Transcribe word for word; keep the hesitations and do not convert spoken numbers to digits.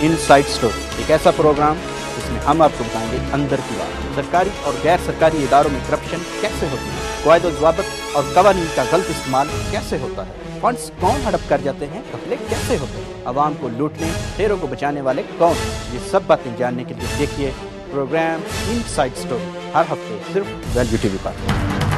Inside story, एक ऐसा programme जिसमें हम आपको बताएंगे अंदर की बात, सरकारी और गैर सरकारी इदारों में करप्शन कैसे होती है, कायदे ज़वाबित और कवानीन का गलत इस्तेमाल कैसे होता है, फंड्स कौन हड़प कर जाते हैं, घपले कैसे होते हैं, आवाम को लूटने शेरों को बचाने वाले कौन, ये सब बातें जानने के लिए देखिए प्रोग्राम इनसाइड स्टोरी हर हफ्ते सिर्फ वैल्यू टीवी पर।